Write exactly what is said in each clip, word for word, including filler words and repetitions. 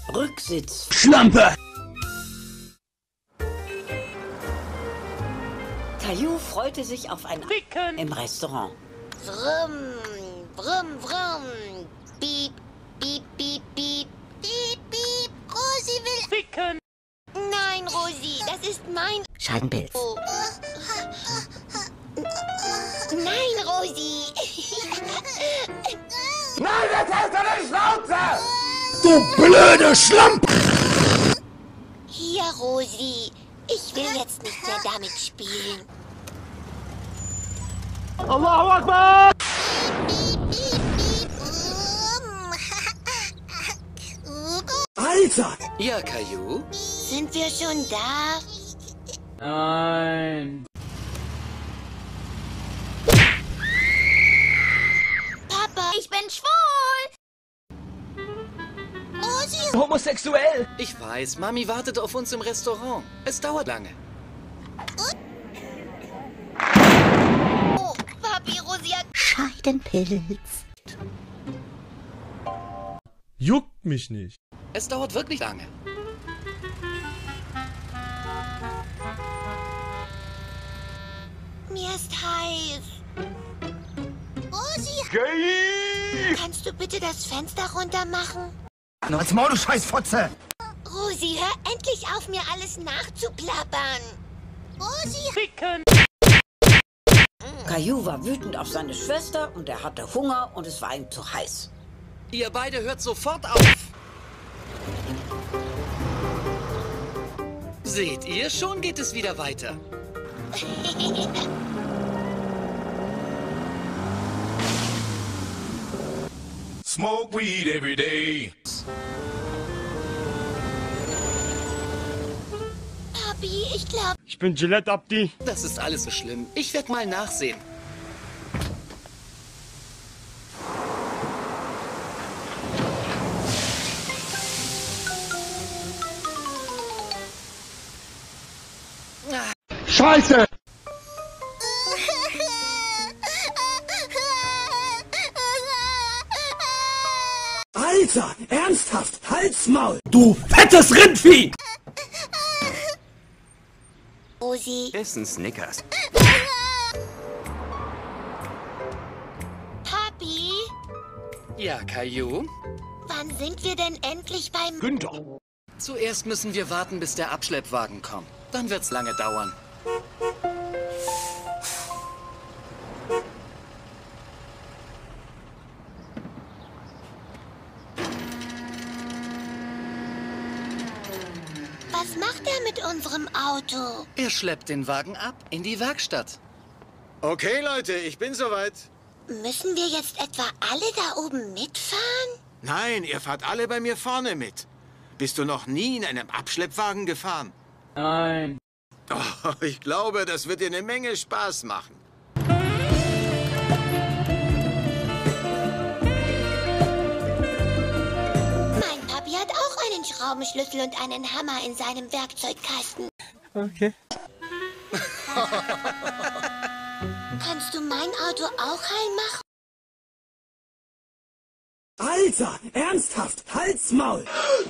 Rücksitz. Schlampe! Caillou freute sich auf ein Ficken im Restaurant. Brumm, brumm, brumm. Piep, piep, piep, piep. Piep, piep. Rosi will... Ficken! Nein, Rosi, das ist mein... Scheidenpilz. Oh. Nein, Rosi. Nein, jetzt hast du eine Schnauze! Du blöde Schlampe! Hier, Rosi. Ich will jetzt nicht mehr damit spielen. Allahu Akbar! Alter! Ja, Caillou? Sind wir schon da? Nein. Papa, ich bin schwul. Rosi. Homosexuell! Ich weiß, Mami wartet auf uns im Restaurant. Es dauert lange. Oh, Papi, Rosi hat... Scheidenpilz. Juckt mich nicht. Es dauert wirklich lange. Mir ist heiß. Rosi, Gay! kannst du bitte das Fenster runter machen? Na, als Maul, du Scheißfotze! Rosi, hör endlich auf, mir alles nachzuplappern. Rosi, Ficken! Caillou war wütend auf seine Schwester und er hatte Hunger und es war ihm zu heiß. Ihr beide hört sofort auf. Seht ihr, schon geht es wieder weiter. Smoke weed every day. Papi, ich glaube... Ich bin Gillette Abdi. Das ist alles so schlimm. Ich werde mal nachsehen. Scheiße! Alter, ernsthaft, Halsmaul! Du fettes Rindvieh! Rosi, Essen Snickers. Papi, Ja, Caillou? wann sind wir denn endlich beim... Günther! Zuerst müssen wir warten, bis der Abschleppwagen kommt. Dann wird's lange dauern. Was macht er mit unserem Auto? Er schleppt den Wagen ab in die Werkstatt. Okay, Leute, ich bin soweit. Müssen wir jetzt etwa alle da oben mitfahren? Nein, ihr fahrt alle bei mir vorne mit. Bist du noch nie in einem Abschleppwagen gefahren? Nein. Oh, ich glaube, das wird dir eine Menge Spaß machen. Mein Papi hat auch einen Schraubenschlüssel und einen Hammer in seinem Werkzeugkasten. Okay. Kannst du mein Auto auch heil machen? Alter, ernsthaft, Halsmaul!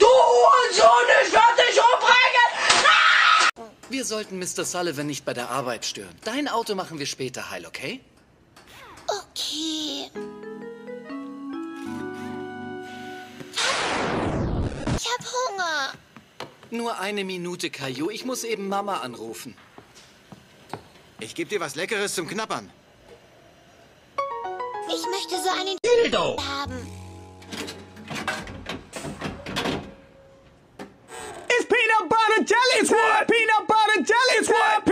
Wir sollten Mister Sullivan nicht bei der Arbeit stören. Dein Auto machen wir später heil, okay? Okay. Ich hab Hunger. Nur eine Minute, Caillou. Ich muss eben Mama anrufen. Ich gebe dir was Leckeres zum Knabbern. Ich möchte so einen Dildo! haben. It's peanut butter jelly time! Peanut butter jelly time!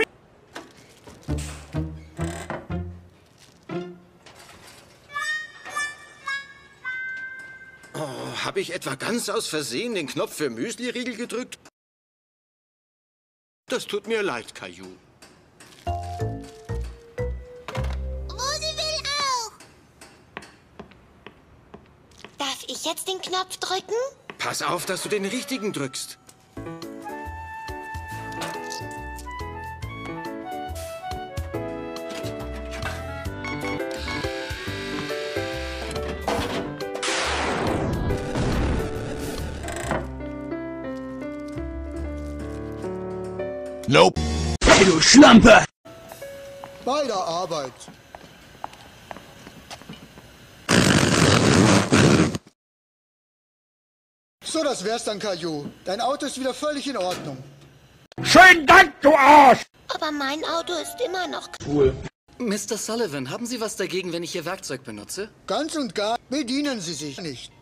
Oh, habe ich etwa ganz aus Versehen den Knopf für Müsli-Riegel gedrückt? Das tut mir leid, Caillou. Rosi will auch. Darf ich jetzt den Knopf drücken? Pass auf, dass du den richtigen drückst. Nope. Hey, du Schlampe! Bei der Arbeit. So, das wär's dann, Caillou. Dein Auto ist wieder völlig in Ordnung. Schönen Dank, du Arsch! Aber mein Auto ist immer noch... Mister Sullivan, haben Sie was dagegen, wenn ich Ihr Werkzeug benutze? Ganz und gar bedienen Sie sich nicht.